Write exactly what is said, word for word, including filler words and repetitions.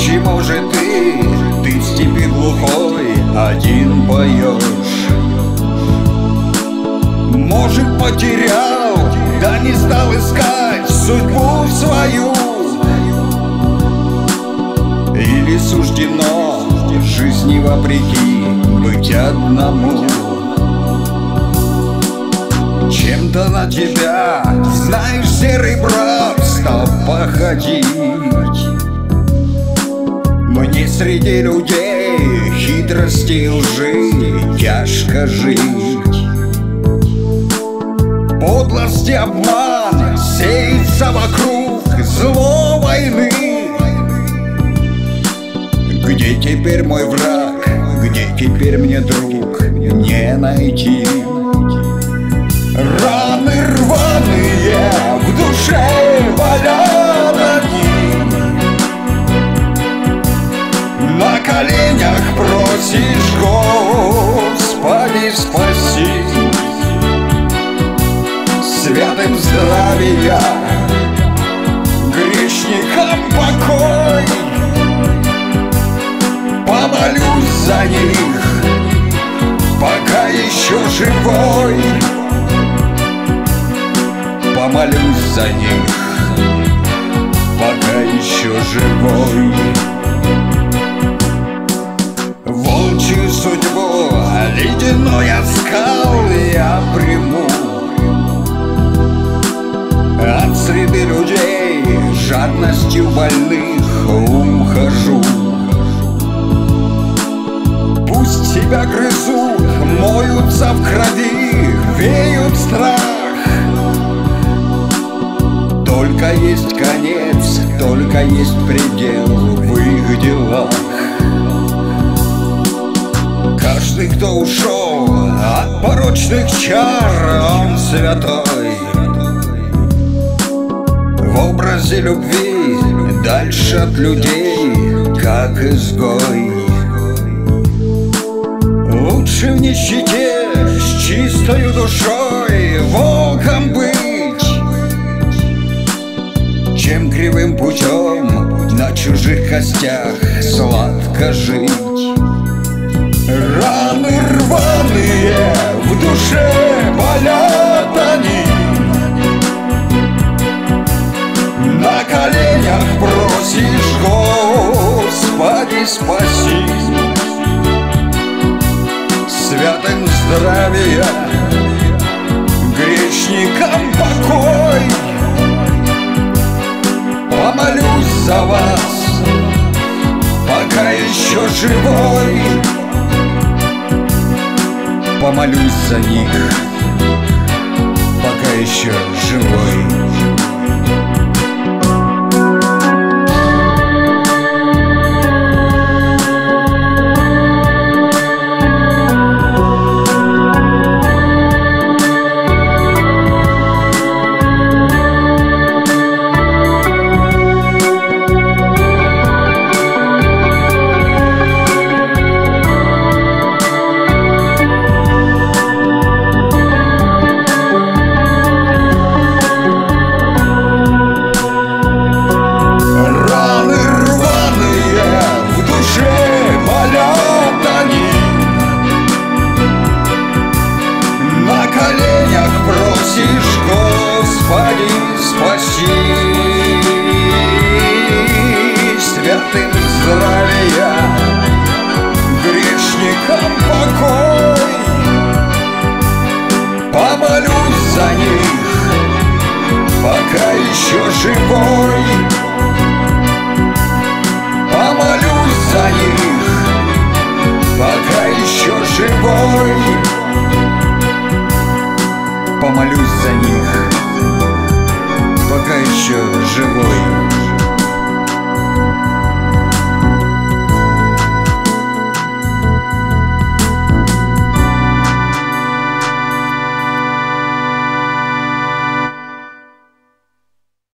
Почему же ты, ты в степи глухой один поешь? Может, потерял, да не стал искать судьбу свою? Или суждено жизни вопреки быть одному? Чем-то на тебя, знаешь, серый брат, стал походить. Мне среди людей хитрости и лжи тяжко жить. Подлость и обман сеется вокруг, зло войны. Где теперь мой враг, где теперь мне друг, не найти. Раны рваные в душе болят одни. На коленях просишь, Господи, спаси. Святым здравия, грешникам покой. Помолюсь за них, пока еще живой. Помолюсь за них, пока еще живой. Волчью судьбу ледяной оскал я приму. От среды людей жадностью больных ухожу. Пусть себя грызут, моются в крови, веют страх. Только есть конец, только есть предел в их делах. Каждый, кто ушел от порочных чар, он святой. В образе любви дальше от людей, как изгой. Лучше в нищете с чистою душой волком быть, чем кривым путем на чужих костях сладко жить. Раны рваные в душе болят они. На коленях просишь, Господи, спаси. Святым здравия, грешникам покой. Помолюсь за вас, пока еще живой. Помолюсь за них, пока еще живой. Господи, спаси. Святым здравия, грешникам покой. Помолюсь за них, пока еще живой. Помолюсь за них, пока еще живой. Помолюсь за них, пока еще живой.